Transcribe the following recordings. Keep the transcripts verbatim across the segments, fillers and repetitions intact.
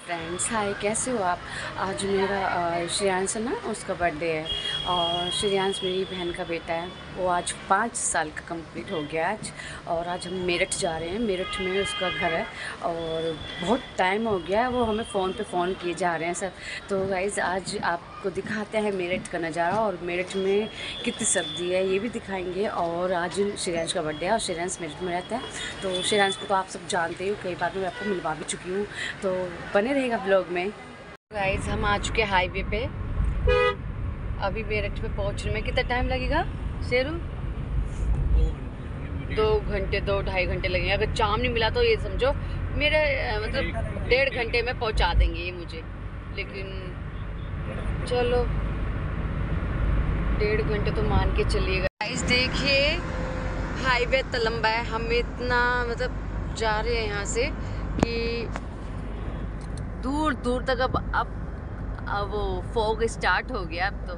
Friends, हाय, कैसे हो आप। आज मेरा श्रेयांश है ना, उसका बर्थडे है। और श्रेयांश मेरी बहन का बेटा है। वो आज पाँच साल का कंप्लीट हो गया आज। और आज हम मेरठ जा रहे हैं। मेरठ में उसका घर है और बहुत टाइम हो गया है, वो हमें फ़ोन पे फ़ोन किए जा रहे हैं सब। तो गाइज़ आज आपको दिखाते हैं मेरठ का नज़ारा, और मेरठ में कितनी सर्दी है ये भी दिखाएंगे। और आज श्रेयांश का बर्थडे है और श्रेयांश मेरठ में रहता है। तो श्रेयांश को तो आप सब जानते हो, कई बार मैं आपको मिलवा भी चुकी हूँ, तो बने रहेगा ब्लॉग में। गाइज हम आ चुके हैं हाईवे पे। अभी मेरठ में पहुंचने में कितना टाइम लगेगा शेरू? दो घंटे दो ढाई घंटे लगेंगे। अगर जाम नहीं मिला तो ये समझो मेरे मतलब डेढ़ घंटे में पहुंचा देंगे ये मुझे। लेकिन चलो डेढ़ घंटे तो मान के चलिएगा। गाइज देखिए हाईवे इतना लंबा है, हम इतना मतलब जा रहे हैं यहाँ से कि दूर दूर तक। अब अब, अब वो फॉग स्टार्ट हो गया अब तो।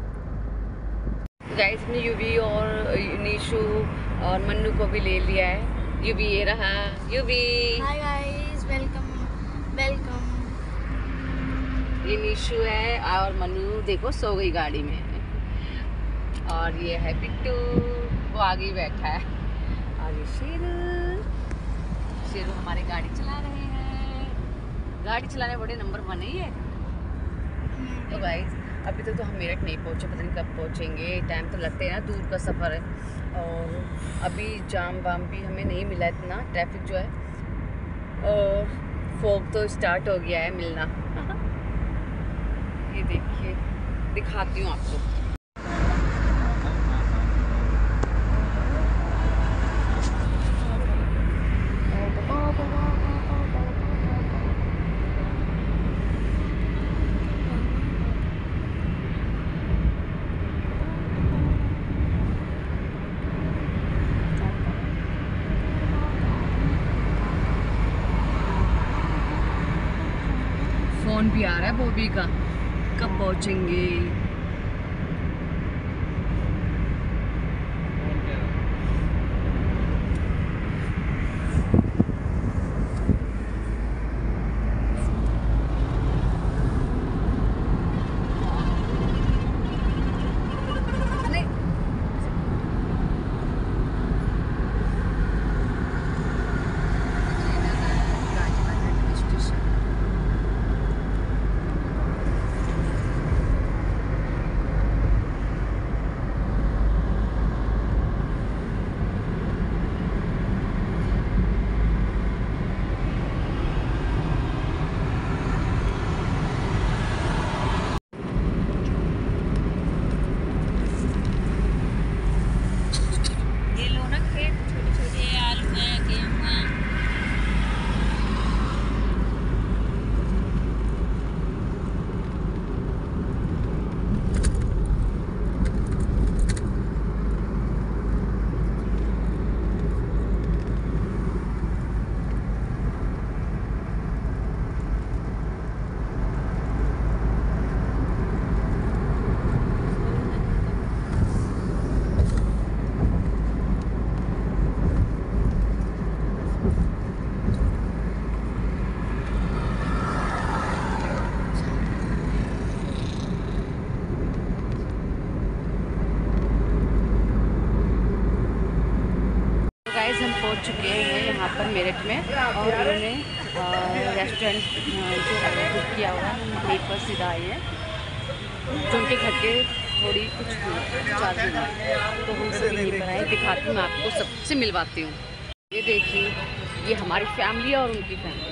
गाइस ने युवी और निशु और मन्नू को भी ले लिया है। युवी ये रहा, Yuvi hi guys, welcome welcome. ये निशु है और मन्नू देखो सो गई गाड़ी में। और ये है बिट्टू, वो आगे ही बैठा है। और ये शेरू शेरू हमारे गाड़ी चला रहे हैं। गाड़ी चलाने बड़े नंबर वन है ये। तो गाइस अभी तक तो हम मेरठ नहीं पहुंचे, पता नहीं कब पहुंचेंगे। टाइम तो लगते हैं ना, दूर का सफ़र है। और अभी जाम वाम भी हमें नहीं मिला इतना, ट्रैफिक जो है। और फॉग तो स्टार्ट हो गया है मिलना। ये देखिए दिखाती हूँ आपको। फोन भी आ रहा है बॉबी का, कब पहुंचेंगे। हम पहुंच चुके हैं यहाँ पर मेरठ में। और उन्होंने रेस्टोरेंट जो है बुक किया हुआ है, वहीं पर सीधा आए हैं। जो उनके घर के थोड़ी कुछ ज़्यादा दूर, तो हम सभी यहीं पर आए। दिखाती हूँ मैं आपको, सबसे मिलवाती हूँ। ये देखिए ये हमारी फैमिली और उनकी फैमिली।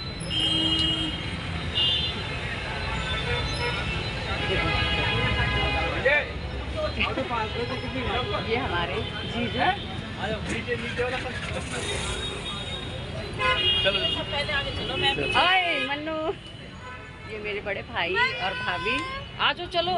ये हमारे जीजा। हाय मन्नू, ये मेरे बड़े भाई और भाभी। आ जाओ चलो।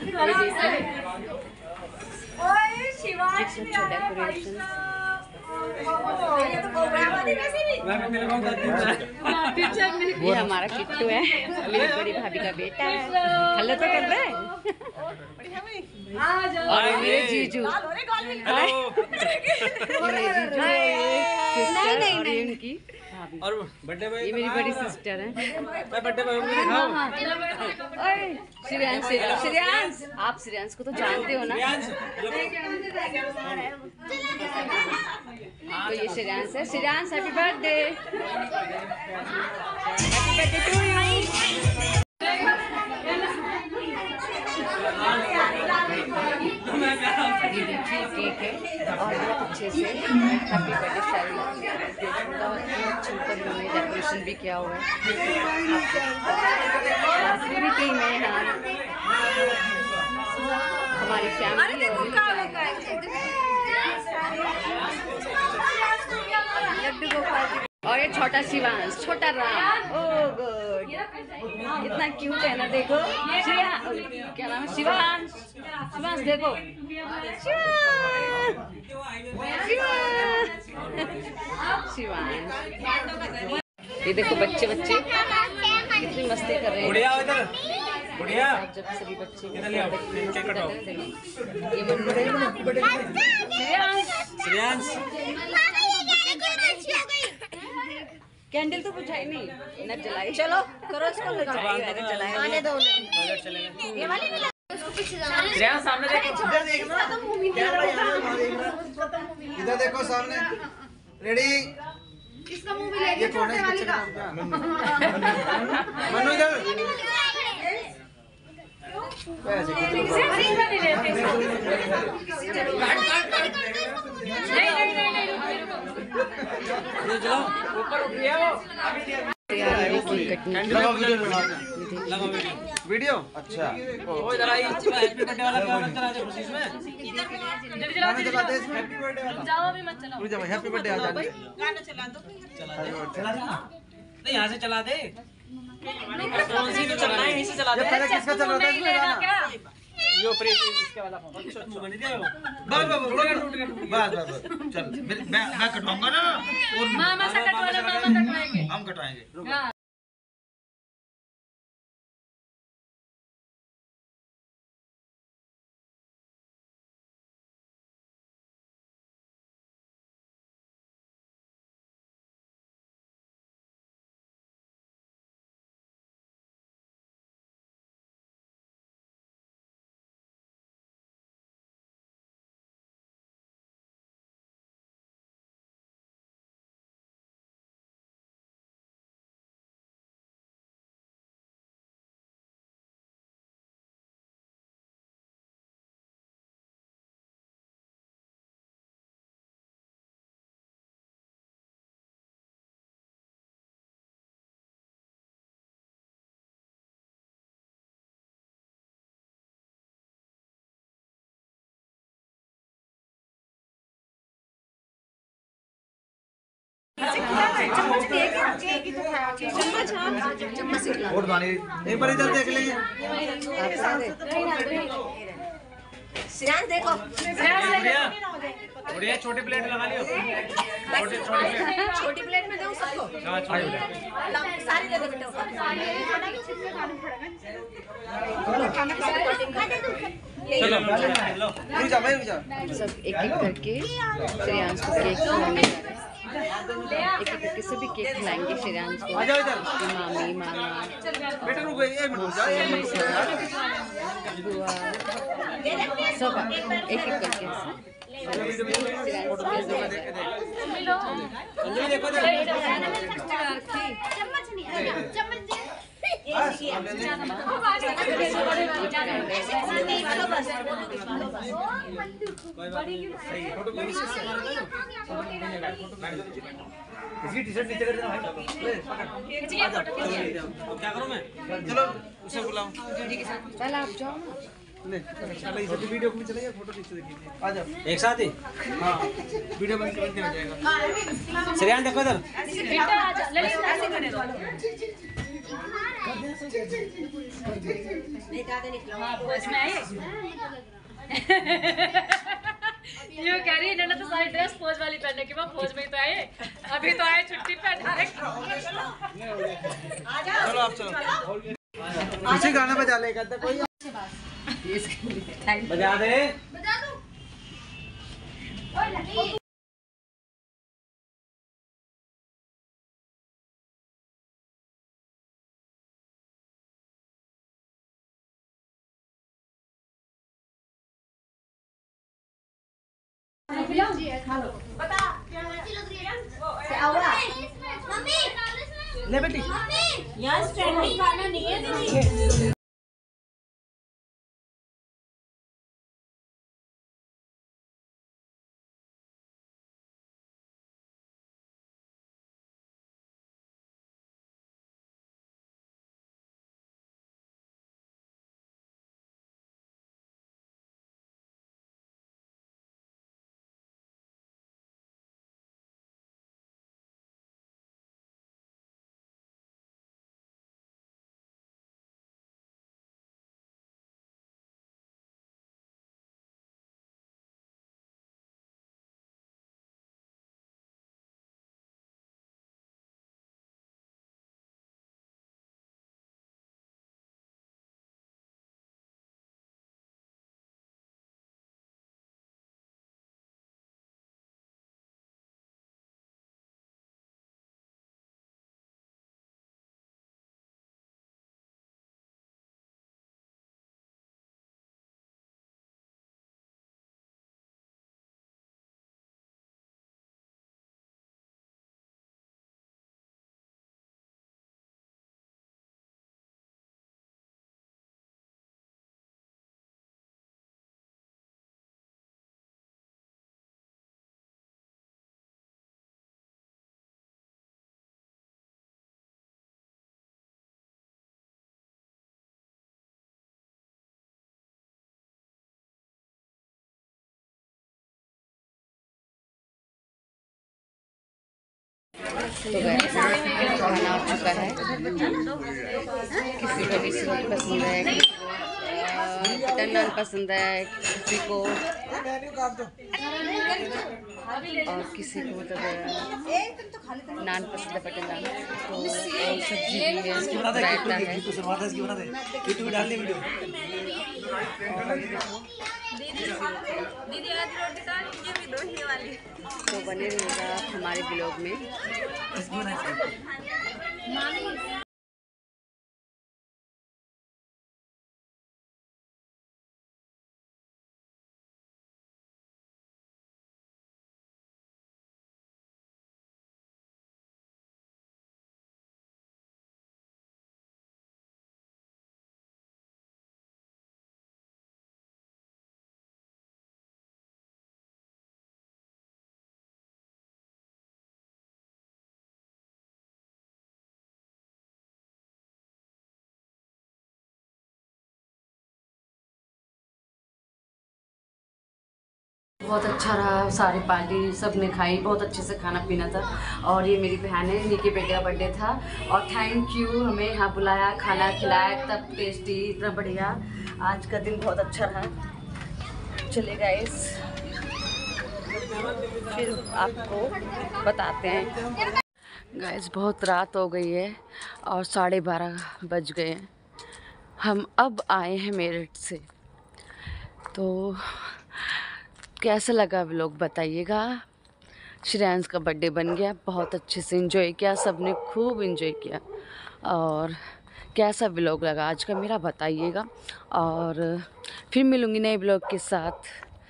ये देखिए कितना अच्छा डेकोरेशन। ये हमारा किट्टू है, मेरी बड़ी भाभी का बेटा है। हेलो तो कर रहे हैं। और मेरे जीजू, नहीं नहीं नहीं उनकी और बर्थडे में ये मेरी बड़ी सिस्टर है। मैं बर्थडे में श्रेयांश, श्रेयांश आप श्रेयांश को तो जानते हो ना। तो ये श्रेयांश है। Shreyansh happy birthday, happy birthday to you. दीदी की केक है और बहुत अच्छे से हैप्पी बर्थडे स्टाइल सिंपल में डेकोरेशन भी किया हुआ है। पूरी टीम है यहाँ, हमारी फैमिली और लड्डू गोपाल और ये छोटा शिवांश, छोटा राम। ओ गुड, इतना क्यूट है ना। देखो श्रेया, क्या नाम है, शिवांश। शिवांश देखो, शिवांश। ये देखो बच्चे बच्चे कितनी मस्ती कर रहे हैं। बुढ़िया इधर, बुढ़िया जब सभी बच्चे इधर ले आओ, केक कटाओ। ये श्रेयांश कैंडल तो बुझाई नहीं, न जलाई। चलो करो इसको, आने दो। ये वाली श्रेयांश सामने देखो, इधर देखो सामने। रेडी? किसका मुंह मिलेगी? छोटे वाली का। मनु इधर। वीडियो अच्छा। इधर आई, हैप्पी बर्थडे वाला गाना चला दे खुशी में। गाना चला दे, हैप्पी बर्थडे वाला। जाओ अभी मत चलाओ। रुक जा भाई, हैप्पी बर्थडे आ जाने। गाना चला दो। चला दे, चला दे ना। नहीं यहाँ से चला दे। कौन सी तो चलना है, यहीं से चला दे। ये पहले किसका चल रहा था इसमें गाना? यो प्रेम इसके वाला फोन। अच्छा मुंह बन गया वो। बस बस बस बस बस चल, मेरे- मैं मैं कटवाऊंगा ना। और मामा से कटवाना, मामा कटवाएंगे। हम कटवाएंगे। रुको। और दानी एक बार इधर देख लेंगे। श्रेयांश देखो। बढ़िया बढ़िया, छोटी प्लेट लगा लियो। छोटी छोटी प्लेट, छोटी प्लेट में दूं सबको। हाँ छोटी प्लेट। सारी दे दो बेटा। चलो लो। रुक जा भाई, रुक जा। सब एक एक करके श्रेयांश को केक खिलाने जा रहे हैं। एक एक करके सभी केक खिलाएंगे श्रेयांश को। आ जाओ इधर। मामी, मामा, बेटा रुक, एक मिनट रुक जा। बुआ, सब एक एक करके अंजलि देखो इधर। चम्मच नहीं है, चम्मच दे। इसकी टी शर्ट नीचे कर देना भाई। ले पकड़। क्या करूं मैं? चलो उसे बुलाओ। पहले आप जाओ ना। ले चलो, इसे भी वीडियो में चलेगा, फोटो नीचे देखिए। आ जाओ। एक साथ ही। हाँ वीडियो बंद कर के हो जाएगा। श्रेयांश देखो इधर। बेटा आजा, ललित ऐसे करने दो। एक आधे निकलो। हां, वो इसमें है। ये कह रही है इन्होंने तो सारी ड्रेस फौज वाली पहने कि वो फौज में ही तो आए, अभी तो आए छुट्टी पे डायरेक्ट। चलो आप चलो उसी गाना बजा लेगा तो कोई बजा दे। बजा दो। ले बेटी यहाँ स्टैंडिंग खाना नहीं है दीदी। तो खाना आ चुका है। किसी को बिस्कुट पसंद है, किसी को बटर नान पसंद है, किसी को और किसी को तो नान पसंद है, बटर नान। तो सब्जी भी है, रायता है। तो बने रहेगा हमारे ब्लॉग में। बहुत अच्छा रहा, सारी पार्टी सब ने खाई, बहुत अच्छे से खाना पीना था। और ये मेरी बहन है, नी के बेटे का बर्थडे था और थैंक यू हमें यहाँ बुलाया, खाना खिलाया, तब टेस्टी, इतना बढ़िया। आज का दिन बहुत अच्छा रहा। चले गाइस, फिर आपको बताते हैं। गाइस बहुत रात हो गई है और साढ़े बारह बज गए हैं। हम अब आए हैं मेरठ से। तो कैसा लगा व्लॉग बताइएगा। श्रेयांश का बर्थडे बन गया, बहुत अच्छे से एंजॉय किया, सबने खूब एंजॉय किया। और कैसा व्लॉग लगा आज का मेरा बताइएगा। और फिर मिलूँगी नए व्लॉग के साथ।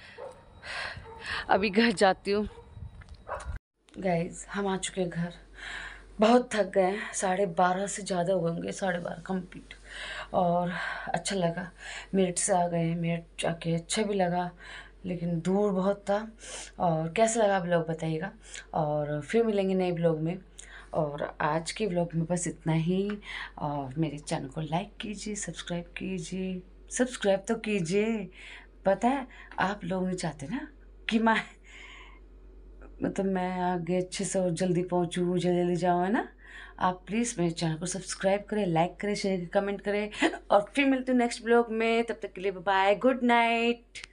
अभी घर जाती हूँ। गाइस हम आ चुके हैं घर, बहुत थक गए हैं, साढ़े बारह से ज़्यादा हो होंगे, साढ़े बारह कम्प्लीट। और अच्छा लगा, मेरठ से आ गए हैं, मेरठ जाके अच्छा भी लगा, लेकिन दूर बहुत था। और कैसा लगा ब्लॉग बताइएगा। और फिर मिलेंगे नए ब्लॉग में। और आज के ब्लॉग में बस इतना ही। और मेरे चैनल को लाइक कीजिए, सब्सक्राइब कीजिए, सब्सक्राइब तो कीजिए। पता है आप लोग नहीं चाहते ना कि मैं मतलब मैं आगे अच्छे से और जल्दी पहुंचूं, जल्दी जल्दी जाऊँ, है ना। आप प्लीज़ मेरे चैनल को सब्सक्राइब करें, लाइक करें, शेयर करें, कमेंट करें। और फिर मिलते हैं नेक्स्ट ब्लॉग में। तब तक के लिए बाय, गुड नाइट।